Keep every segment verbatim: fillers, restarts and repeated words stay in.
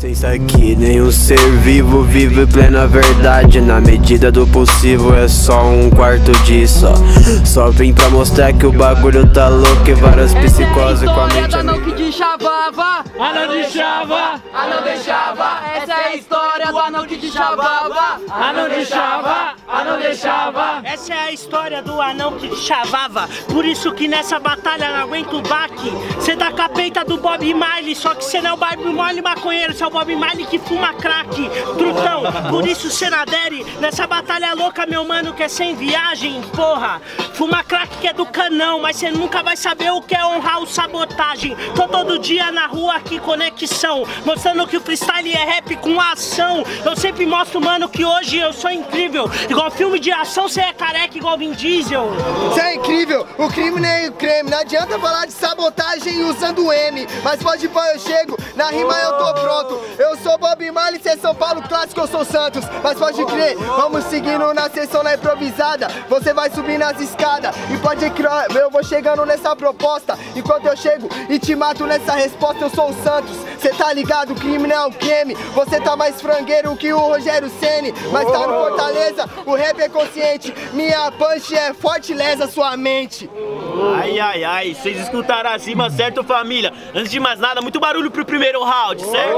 Pensa que nenhum ser vivo vive plena verdade. Na medida do possível é só um quarto disso. Só vim pra mostrar que o bagulho tá louco e várias psicoses com a mente. Essa é a história do anão que te chavava, anão de chava, anão deixava. Essa é a história do anão que te chavava, anão deixava, anão deixava. Essa é a história do anão que te chavava. Por isso que nessa batalha não aguenta o baque. Cê dá capeta do Bob Marley, só que cê não é o Bob Marley maconheiro, cê é o Bob Marley que fuma crack, trutão. Por isso cê não adere nessa batalha louca, meu mano, que é sem viagem, porra. Fuma crack que é do canão, mas cê nunca vai saber o que é honrar o sabotagem. Tô todo dia na rua aqui, conexão, mostrando que o freestyle é rap com ação. Eu sempre mostro, mano, que hoje eu sou incrível. Igual filme de ação, cê é careca igual Vin Diesel. Cê é incrível, o crime nem o creme. Não adianta falar de sabotagem usando M, mas pode pôr, eu chego, na rima eu tô pronto. Eu sou Bob Marley, cê é São Paulo clássico, eu sou Santos. Mas pode crer, vamos seguindo na sessão na improvisada. Você vai subir nas escadas e pode crer, eu vou chegando nessa proposta. Enquanto eu chego e te mato nessa resposta, eu sou o Santos. Cê tá ligado, o crime não é o creme. Você tá mais frangueiro que o Rogério Ceni, mas tá no Fortaleza, o rap é consciente. Minha punch é forte, lesa sua mente. Ai, ai, ai, vocês escutaram as rimas, certo, família? Antes de mais nada, muito barulho pro primeiro round, certo?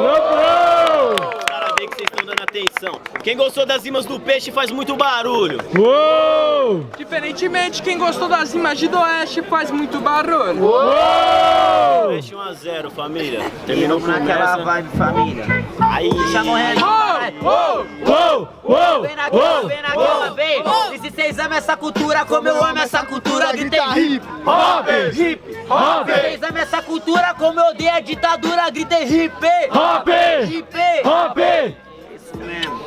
Para ver que vocês estão dando atenção. Quem gostou das rimas do Peixe faz muito barulho. Uou! Diferentemente, quem gostou das rimas de do Oeste faz muito barulho. Uou! Peixe um a zero, família. Terminou com naquela vibe, família. Aí. Chama o Red. Uou! Uou! Uou! Vem naquela, vem naquela, vem. E se vocês amam essa cultura, como eu amo essa cultura, gritei hip Hop! hip Hop! Vocês amam essa cultura, como eu odeio a ditadura, gritei hip Hop! hip Hop! Isso mesmo.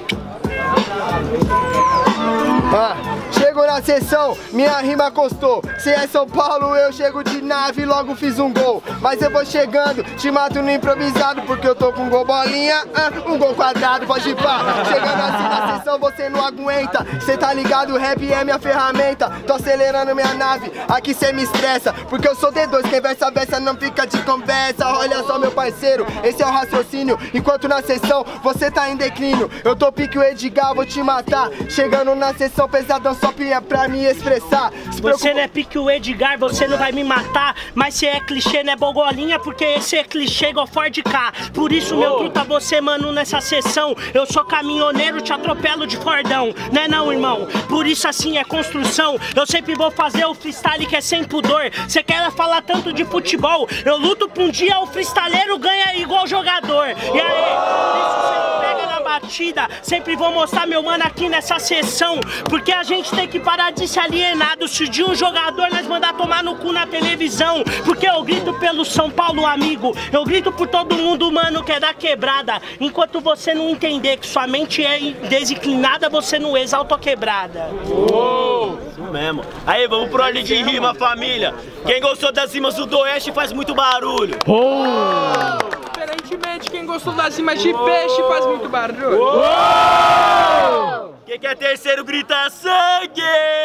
Ah, chego na sessão, minha rima costou. Se é São Paulo, eu chego de nave e logo fiz um gol. Mas eu vou chegando, te mato no improvisado, porque eu tô com gol bolinha, ah, um gol quadrado, pode ir pá. Chegando assim na sessão, você não aguenta. Cê tá ligado, o rap é minha ferramenta. Tô acelerando minha nave, aqui cê me estressa, porque eu sou D dois, quem versa a versa não fica de conversa. Olha só, meu parceiro, esse é o raciocínio. Enquanto na sessão, você tá em declínio. Eu tô pique o Edgar, vou te matar. Chegando na sessão pesadão só pra me expressar. Se você não é pique o Edgar, você não vai me matar. Mas cê é clichê, não é bogolinha, porque esse é clichê igual Ford K. Por isso, meu truta, você, mano, nessa sessão. Eu sou caminhoneiro, te atropelo de Fordão. Né não, irmão? Por isso assim é construção. Eu sempre vou fazer o freestyle que é sem pudor. Cê quer falar tanto de futebol? Eu luto pra um dia o freestyleiro ganha igual jogador. E aí, por isso cê não pega na batida. Sempre vou mostrar, meu mano, aqui nessa sessão. Porque a gente tem que parar de se alienar. Se de um jogador nós mandar tomar no cu na televisão. Porque eu grito pelo São Paulo, amigo. Eu grito por todo mundo, mano, que é da quebrada. Enquanto você não entender que sua mente é desinclinada, você não exalta a quebrada. Uou! Isso mesmo. Aí, vamos pro ordem de rima, família. Quem gostou das rimas do Oeste faz muito barulho. Oh! Diferentemente, quem gostou das rimas de Peixe faz muito barulho. Uou! Quem quer terceiro grita sangue!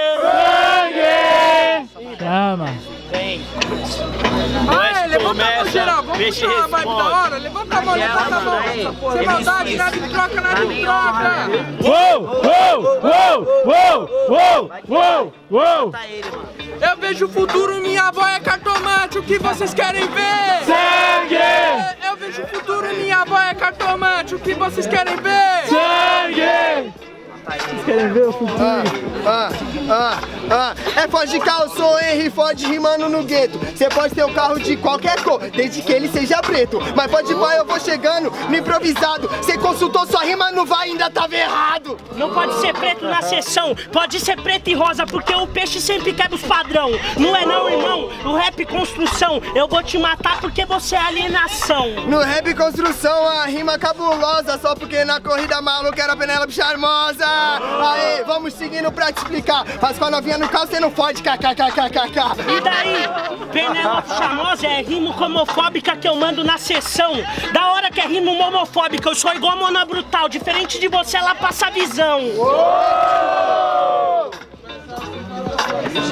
Sangue! Chama! Vem! Aê, levanta a mão geral, vamos Peixe puxar uma vibe responde. da hora. Levanta a mão, levanta a mão. Sem maldade, nada de troca, nada de troca. Uou! Uou! Uou! Uou! Uou! Uou! Uou! Eu vejo o futuro, minha avó é cartomante, o que vocês querem ver? Sangue! Eu vejo o futuro, minha avó é cartomante, o que vocês querem ver? Sangue! Vocês querem ver o futuro? Ah, ah, ah. É Ford K, eu sou Henry Ford rimando no gueto. Você pode ter um carro de qualquer cor, desde que ele seja preto. Mas pode ir, eu vou chegando no improvisado. Você consultou sua rima, não vai, ainda tava errado. Não pode ser preto na sessão, pode ser preto e rosa, porque o Peixe sempre quebra os padrão. Não é não, irmão, o rap construção. Eu vou te matar porque você é alienação. No rap construção, a rima cabulosa, só porque na corrida maluca era Penélope Charmosa. Aê, vamos seguindo pra te explicar. Mas com a novinha no carro, você não fode, kkkkkk. E daí, Penélope Charmosa é rimo homofóbica que eu mando na sessão. Da hora que é rimo homofóbica, eu sou igual a Mona Brutal. Diferente de você, ela passa a visão. Uou!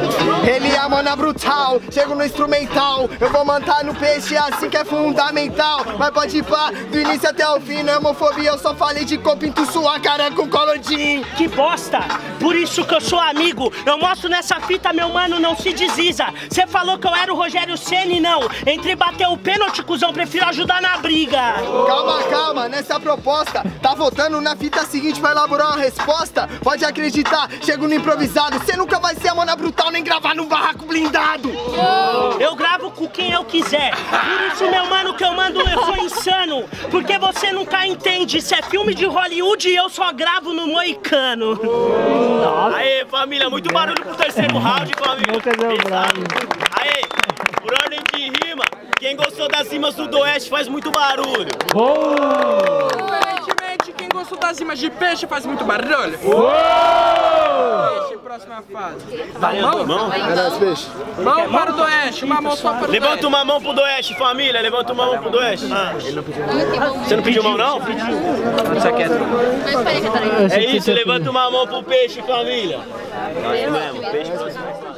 Ele é a mana brutal, chego no instrumental. Eu vou mandar no peixe assim que é fundamental. Mas pode ir pá, do início até o fim. Não é homofobia, eu só falei de copo, pinto sua cara com colodim. Que bosta, por isso que eu sou amigo. Eu mostro nessa fita, meu mano, não se desisa. Cê falou que eu era o Rogério Ceni, não. Entre bater o pênalti, cuzão, prefiro ajudar na briga. Calma, calma, nessa proposta. Tá votando na fita seguinte pra elaborar uma resposta. Pode acreditar, chego no improvisado. Cê nunca vai ser a mana brutal, nem gravar num barraco blindado. Eu gravo com quem eu quiser. Por isso, meu mano, que eu mando, eu sou insano. Porque você nunca entende. Isso é filme de Hollywood e eu só gravo no Moicano. Aê, família, muito barulho pro terceiro round, família. Aê, por ordem de rima, quem gostou das rimas do Oeste faz muito barulho. Diferentemente, quem gostou das rimas de peixe faz muito barulho. Peixe, próxima fase. Vai, mão? Mão? Mão para o do Oeste, uma mão só para o do Oeste. Levanta uma mão pro do Oeste, família, levanta uma mão pro do Oeste. Ah. Você não pediu mão, não? É isso, levanta uma mão pro peixe, família. Nós mesmo, peixe próxima fase.